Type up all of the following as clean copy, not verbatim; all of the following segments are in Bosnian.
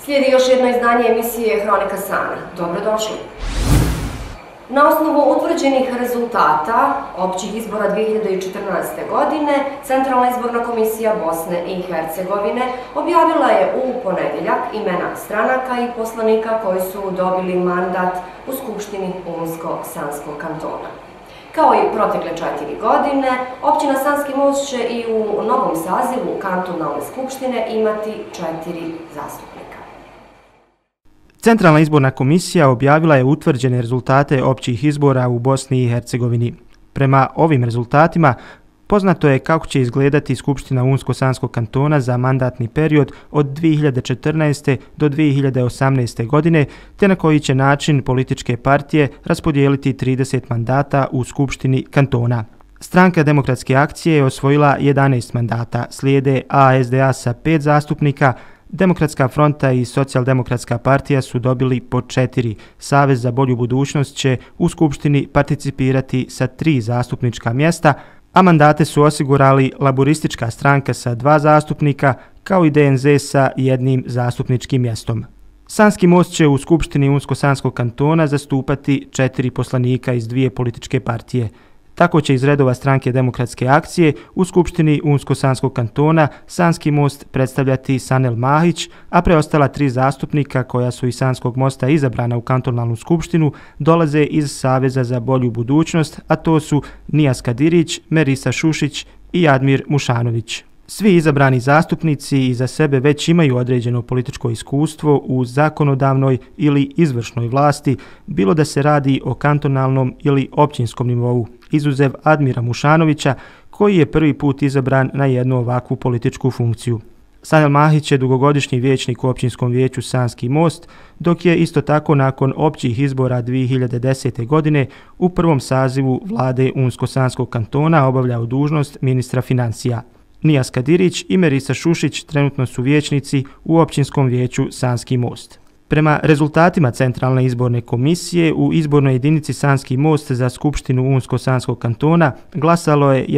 Slijedi još jedno izdanje emisije Hronika Sana. Dobrodošli. Na osnovu utvrđenih rezultata općih izbora 2014. godine, Centralna izborna komisija Bosne i Hercegovine objavila je u ponedjeljak imena stranaka i poslanika koji su dobili mandat u Skupštini Unsko-Sanskog kantona. Kao i protekle 4 godine, općina Sanski Most će i u novom sazivu kantonalne skupštine imati 4 zastupnika. Centralna izborna komisija objavila je utvrđene rezultate općih izbora u Bosni i Hercegovini. Prema ovim rezultatima poznato je kako će izgledati Skupština Unsko-Sanskog kantona za mandatni period od 2014. do 2018. godine, te na koji će način političke partije raspodijeliti 30 mandata u Skupštini kantona. Stranka Demokratske akcije je osvojila 11 mandata, slijede ASDA sa 5 zastupnika, Demokratska fronta i Socijaldemokratska partija su dobili po 4. Savez za bolju budućnost će u Skupštini participirati sa 3 zastupnička mjesta, a mandate su osigurali Laburistička stranka sa 2 zastupnika, kao i DNZ sa 1 zastupničkim mjestom. Sanski Most će u Skupštini Unsko-Sanskog kantona zastupati 4 poslanika iz 2 političke partije. Tako će iz redova Stranke Demokratske akcije u Skupštini Unsko-Sanskog kantona Sanski Most predstavljati Sanel Mahić, a preostala 3 zastupnika koja su iz Sanskog Mosta izabrana u kantonalnu skupštinu dolaze iz Saveza za bolju budućnost, a to su Nijas Kadirić, Merisa Šušić i Admir Mušanović. Svi izabrani zastupnici iza sebe već imaju određeno političko iskustvo u zakonodavnoj ili izvršnoj vlasti, bilo da se radi o kantonalnom ili općinskom nivou, izuzev Admira Mušanovića, koji je prvi put izabran na jednu ovakvu političku funkciju. Sanel Mahić je dugogodišnji vijećnik u općinskom vijeću Sanski Most, dok je isto tako nakon općih izbora 2010. godine u prvom sazivu vlade Unsko-Sanskog kantona obavljao dužnost ministra financija. Nijas Kadirić i Merisa Šušić trenutno su vijećnici u općinskom vijeću Sanski Most. Prema rezultatima Centralne izborne komisije u izbornoj jedinici Sanski Most za Skupštinu Unsko-Sanskog kantona glasalo je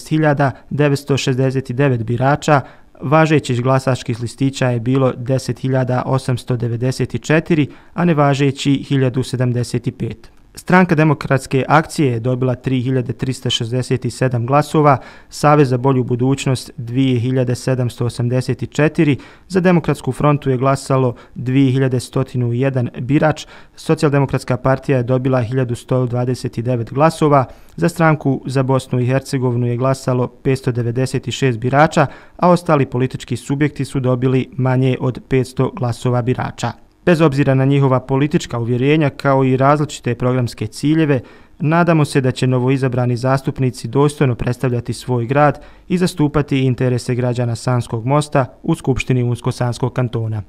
11.969 birača, važećih glasačkih listića je bilo 10.894, a nevažeći 1075. Stranka Demokratske akcije je dobila 3.367 glasova, Savez za bolju budućnost 2.784, za Demokratsku frontu je glasalo 2.101 birač, Socijaldemokratska partija je dobila 1.129 glasova, za Stranku za Bosnu i Hercegovinu je glasalo 596 birača, a ostali politički subjekti su dobili manje od 500 glasova birača. Bez obzira na njihova politička uvjerenja kao i različite programske ciljeve, nadamo se da će novoizabrani zastupnici dostojno predstavljati svoj grad i zastupati interese građana Sanskog Mosta u Skupštini Unsko-Sanskog kantona.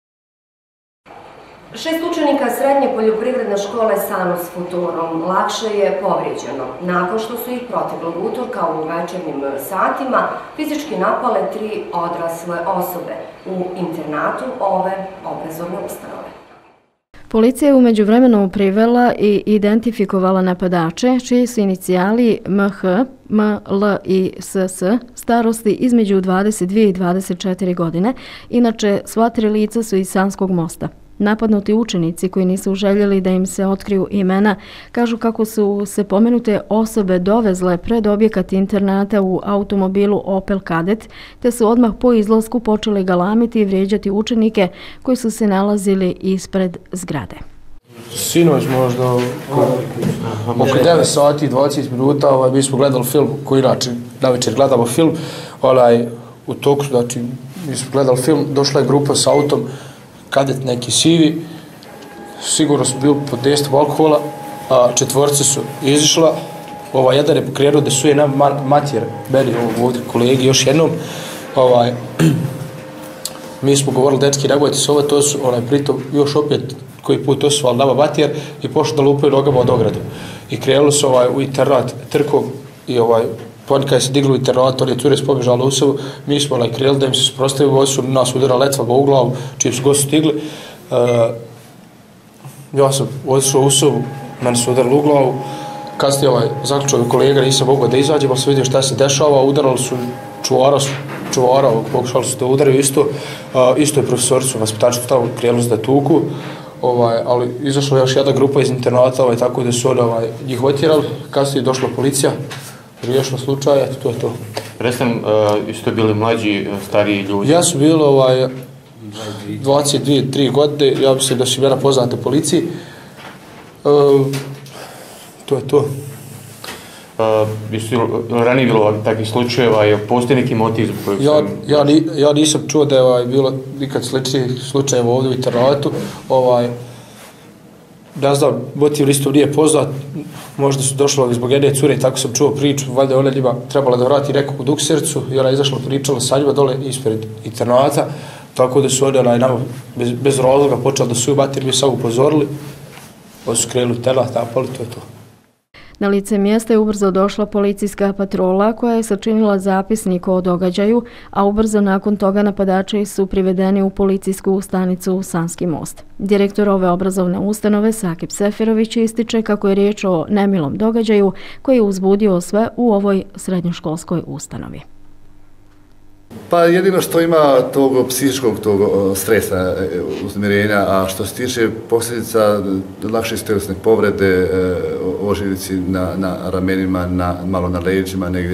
6 učenika srednje poljoprivredne škole Sanu s Futurom lakše je povrijeđeno nakon što su ih proteklog utorka u večernjim satima fizički napale 3 odrasle osobe u internatu ove obrazovne ustanove. Policija je u međuvremenu privela i identifikovala napadače, čiji su inicijali MH, ML i SS, starosti između 22 i 24 godine. Inače, sva 3 lica su iz Sanskog Mosta. Napadnuti učenici koji nisu željeli da im se otkriju imena kažu kako su se pomenute osobe dovezle pred objekat internata u automobilu Opel Kadett, te su odmah po izlasku počeli galamiti i vrijeđati učenike koji su se nalazili ispred zgrade. Sinoć možda oko 9 sati i 20 minuta mi smo gledali film koji inače na večer gledamo film, u toku, znači mi smo gledali film, došla je grupa s autom, Kadet neki sivi, sigurno su bili pod dejstvom alkohola, a 4 su izišla, jedan je pokrenuo da su je nam matjer, meni ovdje kolegi još jednom, mi smo govorili, dečki, nebojte se ovo, to su, pritom još opet koji put to su nama matjer i pošli da lupaju nogama od ogradu. I krenuli su u internat trkom i oni kada se digli u internat, oni je cure spobežali u sobu, mi smo krenuli da im se sprostavimo, oni su nas udara letvama u glavu, čim su gosti stigli. Ja sam otišao u sobu, meni su udarali u glavu, kasnije zaključao kolega, nisam mogao da izađem, ali sam vidio šta se dešava, udarali su čuvara, čuvara, pokušali su da udaraju isto je profesoricu, vaspitači tamo krenuli da tuku, ali izašla još jedna grupa iz internata, tako da su njih otjerali, kasnije je došla policija, riješila slučaj, eto, to je to. Predstavljam, isto bili mlađi, stariji ljudi? Ja su bili 22-3 godine, ja mislim da su imena poznate policiji. To je to. Ranije bilo takvih slučajeva, je postoji neki motiv zbog kojeg ja nisam čuo da je bilo nikad sličnih slučajeva ovdje u internatu. Ne znam, motiv isto nije poznat, možda su došli zbog jedne cure i tako sam čuo priču, valjda je ona njima trebala da vrati nekog u Duksericu i ona je izašla pričala sa njima dole ispred internata, tako da su oni nama bez razloga počeli da su ubati jer mi samo upozorili, pa su krenuli telat, napali, to je to. Na lice mjesta je ubrzo došla policijska patrola koja je sačinila zapisnik o događaju, a ubrzo nakon toga napadači su privedeni u policijsku stanicu Sanski most. Direktor ove obrazovne ustanove Sakip Sefirović ističe kako je riječ o nemilom događaju koji je uzbudio sve u ovoj srednjoškolskoj ustanovi. Pa jedino što ima tog psihičkog stresa, uznemirenja, a što se tiče posljedica lakše tjelesne povrede, ožiljci na ramenima, malo na leđima, negdje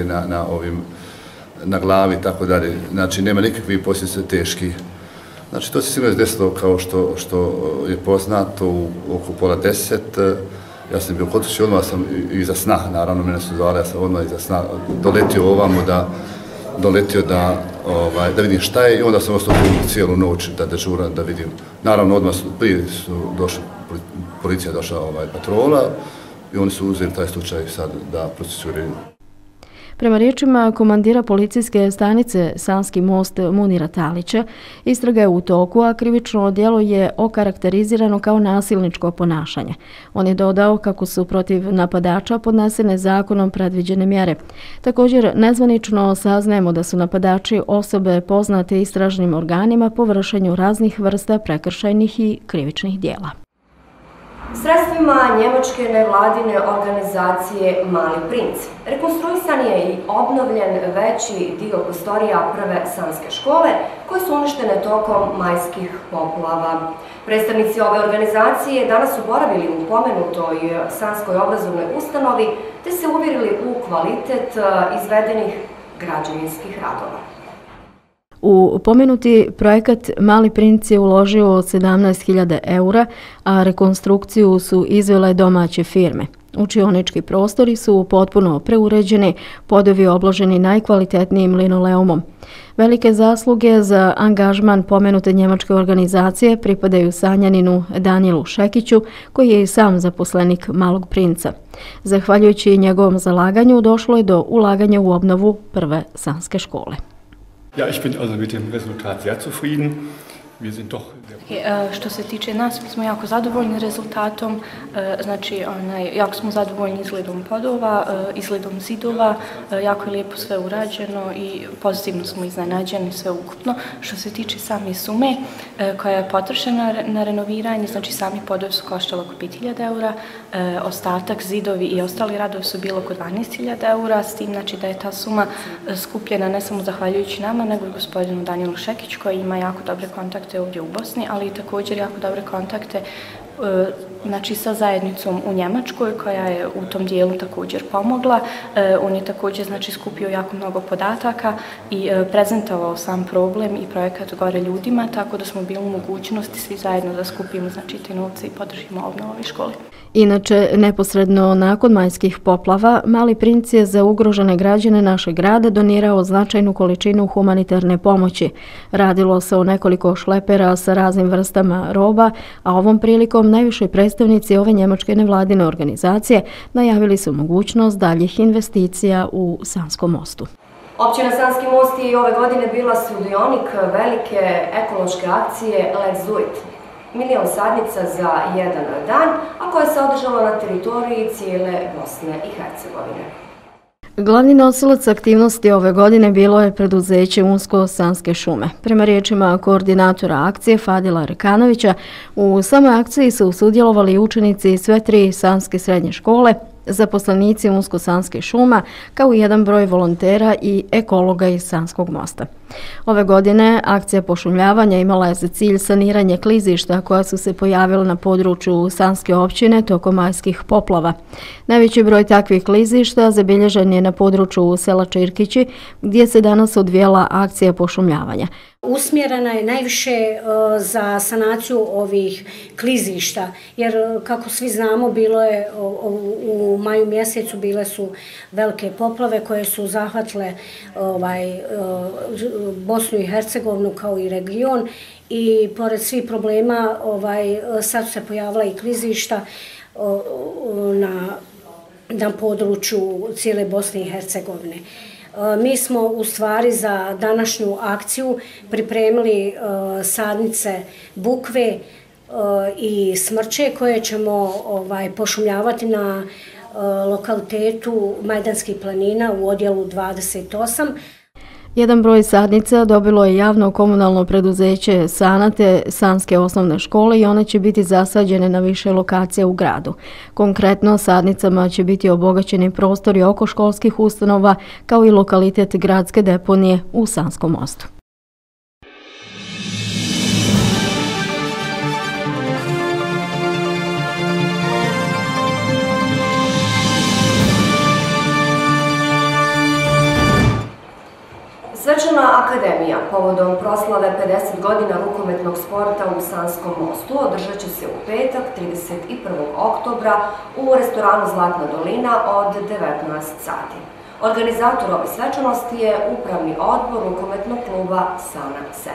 na glavi i tako dalje. Znači nema nikakvih posljedica teških. Znači to se sigurno desilo kao što je poznato oko 9:30. Ja sam bio kod kuće, odmah sam iza sna, naravno mene su zvali, ja sam odmah iza sna doletio ovamo da vidim šta je i onda sam ostao cijelu noć da dežuram, da vidim. Naravno, odmah prije su došli, policija je došla patrola i oni su uzeli taj slučaj sad da procesuiraju. Prema riječima komandira policijske stanice Sanski most Munira Talića, istraga je u toku, a krivično djelo je okarakterizirano kao nasilničko ponašanje. On je dodao kako su protiv napadača podnesene zakonom predviđene mjere. Također, nezvanično saznajemo da su napadači osobe poznate istražnim organima po vršenju raznih vrsta prekršajnih i krivičnih djela. Sredstvima njemačke nevladine organizacije Mali princ rekonstruisan je i obnovljen veći dio prostorija prve sanske škole koje su uništene tokom majskih poplava. Predstavnici ove organizacije danas su boravili u pomenutoj sanskoj obrazovnoj ustanovi te se uvjerili u kvalitet izvedenih građevinskih radova. U pomenuti projekat Mali princ je uložio 17.000 eura, a rekonstrukciju su izvele domaće firme. Učionički prostori su potpuno preuređeni, podovi obloženi najkvalitetnijim linoleumom. Velike zasluge za angažman pomenute njemačke organizacije pripadaju Sanjaninu Danielu Šekiću, koji je i sam zaposlenik Malog princa. Zahvaljujući njegovom zalaganju došlo je do ulaganja u obnovu prve sanske škole. Ja, ich bin also mit dem Resultat sehr zufrieden. Wir sind doch Što se tiče nas, mi smo jako zadovoljni rezultatom, znači jako smo zadovoljni izgledom podova, izgledom zidova, jako je lijepo sve urađeno i pozitivno smo iznenađeni sve ukupno. Što se tiče same sume koja je potrošena na renoviranje, znači sami podovi su koštali oko 5.000 eura, ostatak zidovi i ostali radovi su bilo oko 12.000 eura, s tim znači da je ta suma skupljena ne samo zahvaljujući nama, nego i gospodinu Danielu Šekić koji ima jako dobre kontakte ovdje u Bosni, ali i također jako dobre kontakte znači sa zajednicom u Njemačkoj koja je u tom dijelu također pomogla. On je također znači skupio jako mnogo podataka i prezentovao sam problem i projekat gore ljudima, tako da smo bili u mogućnosti svi zajedno da skupimo znači te novce i podržimo obnovu ove škole. Inače, neposredno nakon majskih poplava, Mali princ je za ugrožene građane našeg grada donirao značajnu količinu humanitarne pomoći. Radilo se o nekoliko šlepera sa raznim vrstama roba, a ovom prilikom najviše predstavnici ove njemačke nevladine organizacije najavili su mogućnost daljih investicija u Sanskom mostu. Općina Sanski most je i ove godine bila sudionik velike ekološke akcije Let's Do It. 1 milion sadnica za jedan dan, a koja se održala na teritoriji cijele Bosne i Hercegovine. Glavni nosilac aktivnosti ove godine bilo je preduzeće Unsko-Sanske šume. Prema riječima koordinatora akcije Fadila Rekanovića, u samoj akciji su sudjelovali učenici sve 3 sanske srednje škole, zaposlenici Unsko-Sanske šuma, kao i jedan broj volontera i ekologa iz Sanskog mosta. Ove godine akcija pošumljavanja imala je za cilj saniranje klizišta koja su se pojavila na području Sanske općine tokom majskih poplava. Najveći broj takvih klizišta zabilježen je na području sela Čirkići, gdje se danas odvijala akcija pošumljavanja. Usmjerena je najviše za sanaciju ovih klizišta, jer kako svi znamo, bilo je u maju mjesecu bile su velike poplave koje su zahvatile Bosnu i Hercegovinu kao i region, i pored svih problema sad su se pojavila i klizišta na području cijele Bosne i Hercegovine. Mi smo u stvari za današnju akciju pripremili sadnice bukve i smrče koje ćemo pošumljavati na lokalitetu Majdanskih planina u odjelu 28. Jedan broj sadnica dobilo je javno komunalno preduzeće Sana te Sanske osnovne škole i one će biti zasađene na više lokacija u gradu. Konkretno, sadnicama će biti obogaćeni prostori oko školskih ustanova kao i lokalitet gradske deponije u Sanskom mostu. Svečana akademija povodom proslave 50 godina rukometnog sporta u Sanskom mostu održat će se u petak 31. oktobra u restoranu Zlatna dolina od 19 sati. Organizator ove svečanosti je Upravni odbor rukometnog kluba Sana 7.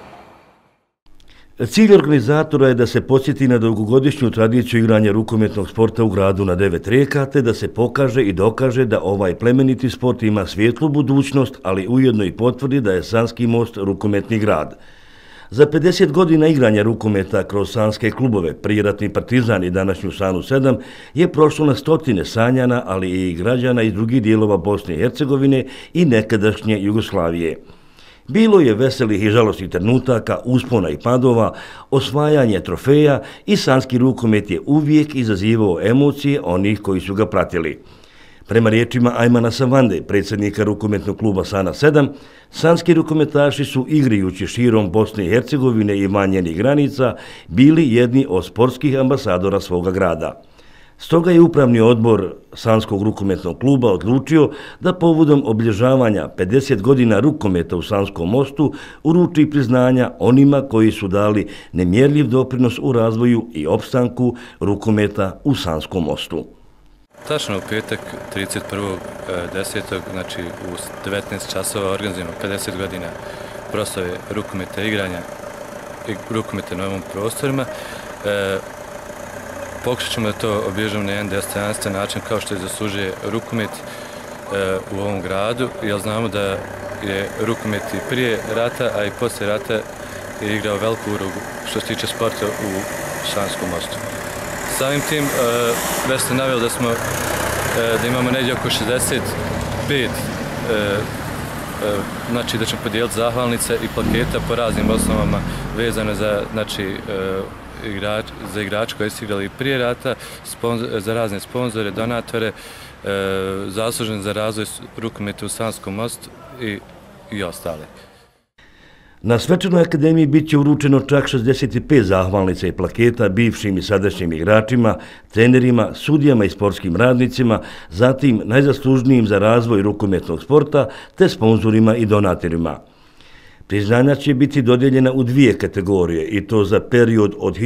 Cilj organizatora je da se podsjeti na dugogodišnju tradiciju igranja rukometnog sporta u gradu na 9 rijeka, te da se pokaže i dokaže da ovaj plemeniti sport ima svijetlu budućnost, ali ujedno i potvrdi da je Sanski most rukometni grad. Za 50 godina igranja rukometa kroz sanske klubove, prijeratni Partizan i današnju Sanu 7, je prošlo na stotine Sanjana, ali i građana iz drugih dijelova Bosne i Hercegovine i nekadašnje Jugoslavije. Bilo je veselih i žalostnih trenutaka, uspona i padova, osvajanje trofeja i sanski rukomet je uvijek izazivao emocije onih koji su ga pratili. Prema riječima Ajmana Savande, predsjednika rukometnog kluba Sana 7, sanski rukometaši su igrajući širom Bosne i Hercegovine i van njenih granica bili jedni od sportskih ambasadora svoga grada. Stoga je Upravni odbor Sanskog rukometnog kluba odlučio da povodom obilježavanja 50 godina rukometa u Sanskom mostu uruči priznanja onima koji su dali nemjerljiv doprinos u razvoju i opstanku rukometa u Sanskom mostu. Tačno u petak 31.10. znači u 19 časova organizirano 50 godina proslave rukometa igranja i rukometa na ovim prostorima. Pokušat ćemo da to obilježimo na jedan dostojanstven način kao što je zaslužuje rukomet u ovom gradu, jer znamo da je rukomet i prije rata, a i poslije rata je igrao veliku ulogu što se tiče sporta u Sanskom mostu. Samim tim, već ste naveli da imamo negdje oko 65, znači da ćemo podijeliti zahvalnice i plaketa po raznim osnovama vezane za igrače koji su igrali prije rata, za razne sponzore, donatore, zaslužen za razvoj rukometa u Sanskom mostu i ostale. Na svečanoj akademiji bit će uručeno čak 65 zahvalnica i plaketa bivšim i sadašnjim igračima, trenerima, sudijama i sportskim radnicima, zatim najzaslužnijim za razvoj rukometnog sporta te sponzorima i donatorima. Priznanja će biti dodijeljena u dvije kategorije i to za period od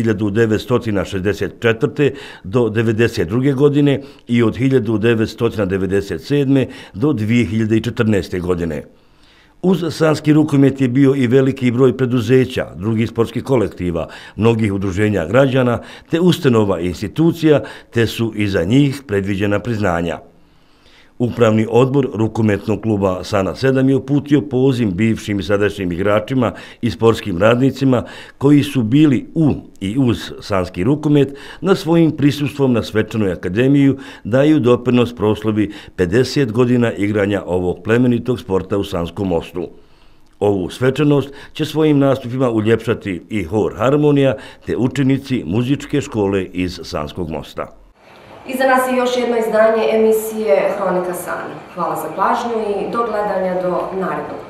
1964. do 1992. godine i od 1997. do 2014. godine. Uz sanski rukomet je bio i veliki broj preduzeća, drugih sportskih kolektiva, mnogih udruženja građana, te ustanova i institucija, te su i za njih predviđena priznanja. Upravni odbor rukometnog kluba Sana 7 je uputio poziv bivšim i sadašnjim igračima i sportskim radnicima koji su bili u i uz sanski rukomet na svojim prisustvom na svečanoj akademiju daju doprinos proslavi 50 godina igranja ovog plemenitog sporta u Sanskom mostu. Ovu svečanost će svojim nastupima uljepšati i hor Harmonija te učenici muzičke škole iz Sanskog mosta. Iza nas je još jedno izdanje emisije Hronika Sana. Hvala za pažnju i do gledanja do narednog.